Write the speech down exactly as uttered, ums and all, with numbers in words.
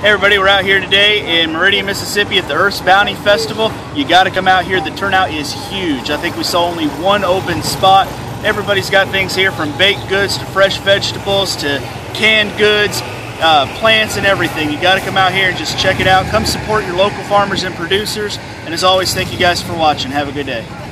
Hey everybody, we're out here today in Meridian, Mississippi at the Earth's Bounty Festival. You got to come out here. The turnout is huge. I think we saw only one open spot. Everybody's got things here from baked goods to fresh vegetables to canned goods, uh, plants and everything. You got to come out here and just check it out. Come support your local farmers and producers. And as always, thank you guys for watching. Have a good day.